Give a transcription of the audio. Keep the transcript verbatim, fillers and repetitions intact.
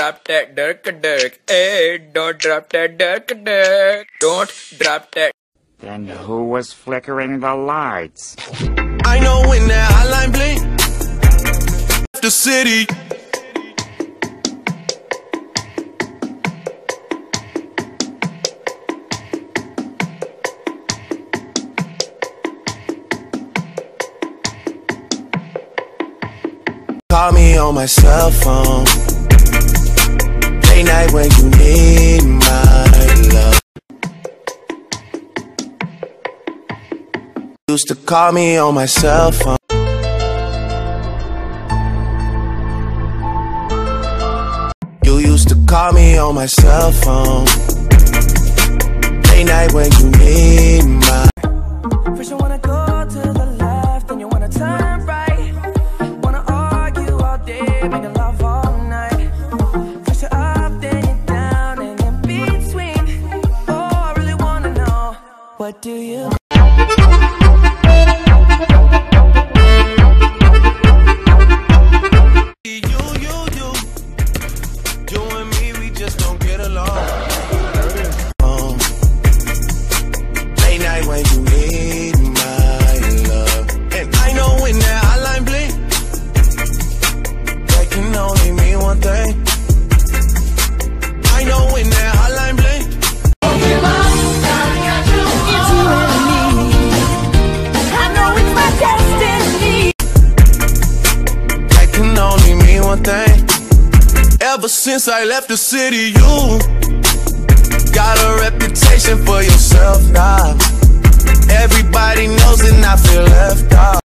drop that dirk dirk. Hey, don't drop that dirk dirk. Don't drop that. Then who was flickering the lights? I know when that hotline blink, the city. Call me on my cell phone, late night when you need my love. Used to call me on my cell phone. You used to call me on my cell phone, late night when you need my. First you wanna go to the left, then you wanna turn right. Wanna argue all day, making love all night. First you're up, then you're down, and in between. Oh, I really wanna know, what do you? When you need my love, and I know when that hotline blink, that can only mean one thing. I know when that hotline blink, It's you and me. I know it's my destiny. that can only mean one thing. Ever since I left the city, you got a reputation for yourself now. Everybody knows and I feel left out.